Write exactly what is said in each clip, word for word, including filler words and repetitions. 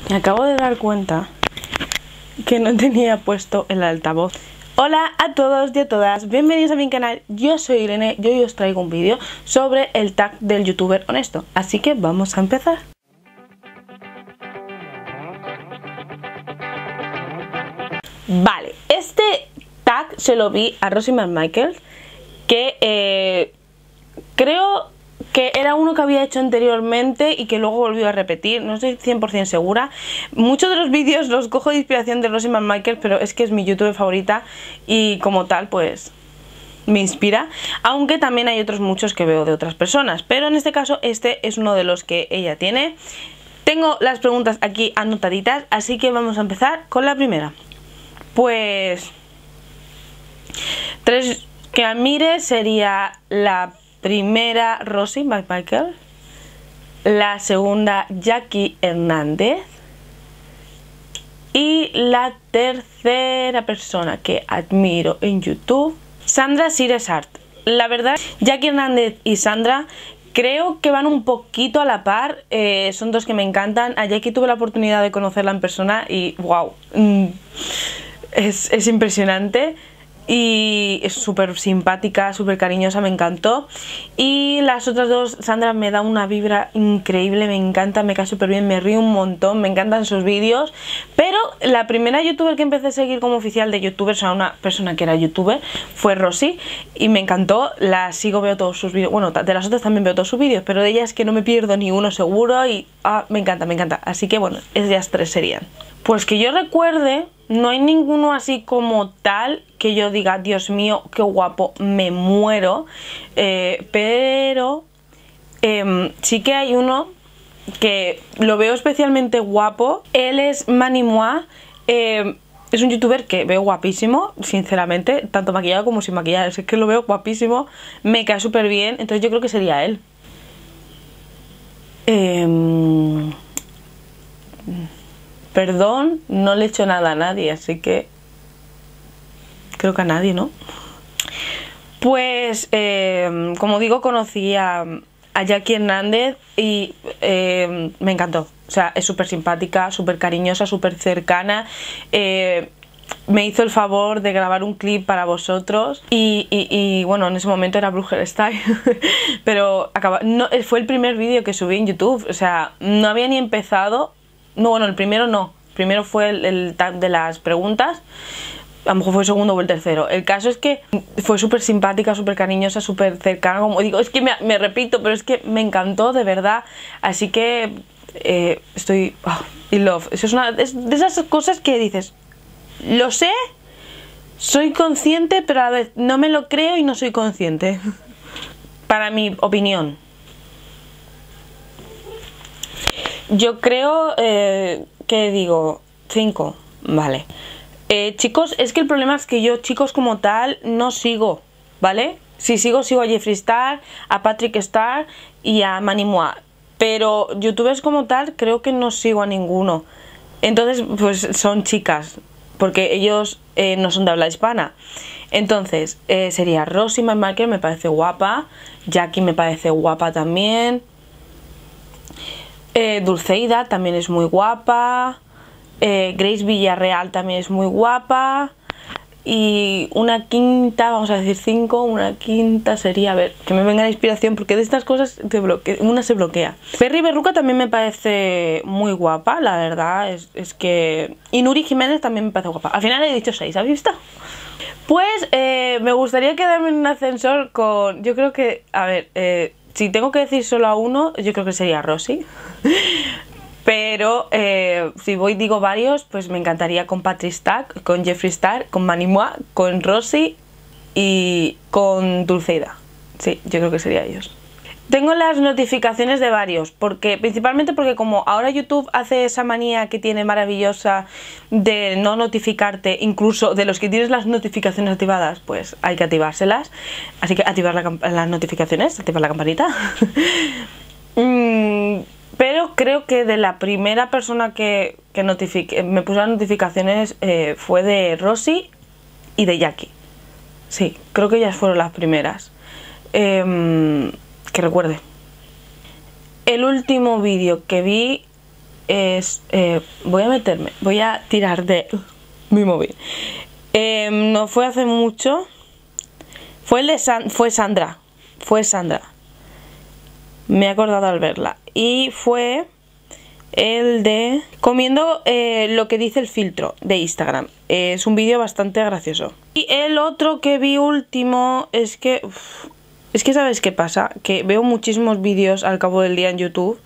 Me acabo de dar cuenta que no tenía puesto el altavoz. Hola a todos y a todas, bienvenidos a mi canal, yo soy Irene y hoy os traigo un vídeo sobre el tag del youtuber honesto, así que vamos a empezar. Vale, este tag se lo vi a Rosie McMichael, que eh, creo que era uno que había hecho anteriormente y que luego volvió a repetir, no estoy cien por cien segura. Muchos de los vídeos los cojo de inspiración de Rosie McMichael, pero es que es mi youtuber favorita y como tal pues me inspira, aunque también hay otros muchos que veo de otras personas, pero en este caso este es uno de los que ella tiene. Tengo las preguntas aquí anotaditas, así que vamos a empezar con la primera. Pues tres que admire sería la primera Rosie McMichael, la segunda Jackie Hernández y la tercera persona que admiro en YouTube, Sandra Sires Art. La verdad, Jackie Hernández y Sandra creo que van un poquito a la par, eh, son dos que me encantan. A Jackie tuve la oportunidad de conocerla en persona y wow, mm, es, es impresionante. Y es súper simpática, súper cariñosa, me encantó. Y las otras dos, Sandra me da una vibra increíble, me encanta, me cae súper bien, me río un montón, me encantan sus vídeos. Pero la primera youtuber que empecé a seguir como oficial de youtuber, o sea, una persona que era youtuber, fue Rosie. Y me encantó, la sigo, veo todos sus vídeos. Bueno, de las otras también veo todos sus vídeos, pero de ellas que no me pierdo ni uno seguro. Y ah, me encanta, me encanta. Así que bueno, ellas tres serían. Pues que yo recuerde, no hay ninguno así como tal que yo diga, Dios mío, qué guapo, me muero. Eh, pero eh, sí que hay uno que lo veo especialmente guapo. Él es Manimois. Eh, es un youtuber que veo guapísimo, sinceramente, tanto maquillado como sin maquillar. Es que lo veo guapísimo, me cae súper bien. Entonces yo creo que sería él. Eh... Perdón, no le he hecho nada a nadie, así que creo que a nadie, ¿no? Pues, eh, como digo, conocí a, a Jackie Hernández y eh, me encantó. O sea, es súper simpática, súper cariñosa, súper cercana. Eh, me hizo el favor de grabar un clip para vosotros y, y, y bueno, en ese momento era Bruger Style, pero acaba, no, fue el primer vídeo que subí en YouTube. O sea, no había ni empezado. No, bueno, el primero no. Primero fue el, el tag de las preguntas. A lo mejor fue el segundo o el tercero. El caso es que fue súper simpática, súper cariñosa, súper cercana. Como digo, es que me, me repito, pero es que me encantó, de verdad. Así que eh, estoy oh, in love. Eso es una es de esas cosas que dices, lo sé, soy consciente, pero a la vez no me lo creo y no soy consciente. Para mi opinión. Yo creo eh, que digo cinco, vale. Eh, chicos, es que el problema es que yo chicos como tal no sigo, ¿vale? Si sigo, sigo a Jeffree Star, a Patrick Star y a Manimois. Pero youtubers como tal creo que no sigo a ninguno. Entonces, pues son chicas, porque ellos eh, no son de habla hispana. Entonces, eh, sería Rosie McMichael, me parece guapa. Jackie me parece guapa también. Eh, Dulceida también es muy guapa. eh, Grace Villarreal también es muy guapa. Y una quinta, vamos a decir cinco. Una quinta sería, a ver, que me venga la inspiración, porque de estas cosas te bloque, una se bloquea. Perry Berruca también me parece muy guapa, la verdad es, es que... Y Nuri Jiménez también me parece guapa. Al final he dicho seis, ¿habéis visto? Pues eh, me gustaría quedarme en un ascensor con... Yo creo que, a ver... Eh, Si tengo que decir solo a uno, yo creo que sería Rosie. Pero eh, si voy digo varios, pues me encantaría con Patrick Star, con Jeffree Star, con Manimois, con Rosie y con Dulceida. Sí, yo creo que sería ellos. Tengo las notificaciones de varios, porque principalmente porque como ahora YouTube hace esa manía que tiene maravillosa de no notificarte, incluso de los que tienes las notificaciones activadas, pues hay que activárselas. Así que activar la, las notificaciones, activar la campanita. mm, pero creo que de la primera persona que, que notifique, me puso las notificaciones eh, fue de Rosie y de Jackie. Sí, creo que ellas fueron las primeras. Eh, que recuerde. El último vídeo que vi es... Eh, voy a meterme, voy a tirar de mi móvil. Eh, no fue hace mucho. Fue el de San, fue Sandra. Fue Sandra. Me he acordado al verla. Y fue el de comiendo eh, lo que dice el filtro de Instagram. Eh, es un vídeo bastante gracioso. Y el otro que vi último es que... Uf, es que ¿sabes qué pasa? Que veo muchísimos vídeos al cabo del día en YouTube.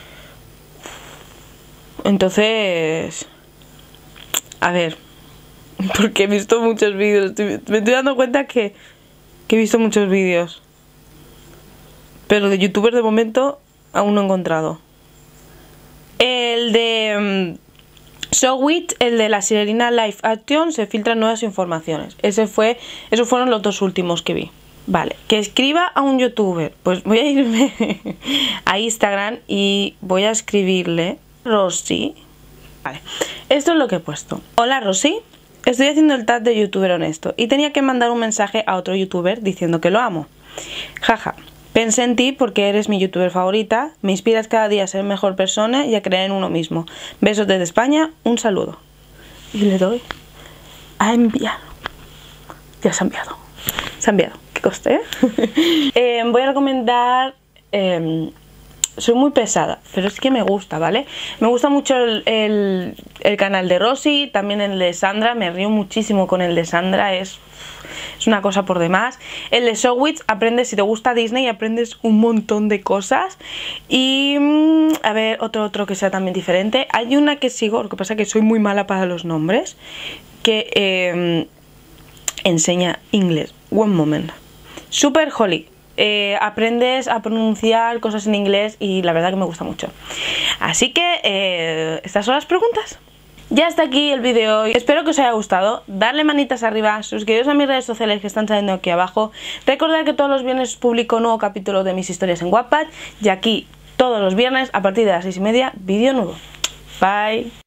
Entonces... A ver... Porque he visto muchos vídeos. Me estoy dando cuenta que, que he visto muchos vídeos. Pero de youtubers de momento aún no he encontrado. El de um, Showit, el de la Sirenina Live Action, se filtran nuevas informaciones. Ese fue, esos fueron los dos últimos que vi. Vale, que escriba a un youtuber. Pues voy a irme a Instagram y voy a escribirle Rosy. Vale, esto es lo que he puesto. Hola Rosy, estoy haciendo el tag de youtuber honesto y tenía que mandar un mensaje a otro youtuber diciendo que lo amo. Jaja. Pensé en ti porque eres mi youtuber favorita, me inspiras cada día a ser mejor persona y a creer en uno mismo. Besos desde España, un saludo. Y le doy a enviar. Ya se ha enviado. Se ha enviado. ¿Qué coste? ¿Eh? eh, voy a recomendar... Eh, soy muy pesada, pero es que me gusta, ¿vale? Me gusta mucho el, el, el canal de Rosy, también el de Sandra, me río muchísimo con el de Sandra, es... Es una cosa por demás. El de Showit, aprendes, si te gusta Disney, aprendes un montón de cosas. Y a ver, otro otro que sea también diferente. Hay una que sigo, lo que pasa es que soy muy mala para los nombres, que eh, enseña inglés. One moment. Super Holly. Eh, aprendes a pronunciar cosas en inglés y la verdad que me gusta mucho. Así que eh, estas son las preguntas. Ya está aquí el vídeo hoy, espero que os haya gustado, darle manitas arriba, suscribiros a mis redes sociales que están saliendo aquí abajo, recordad que todos los viernes publico un nuevo capítulo de mis historias en Wattpad y aquí todos los viernes a partir de las seis y media vídeo nuevo. Bye.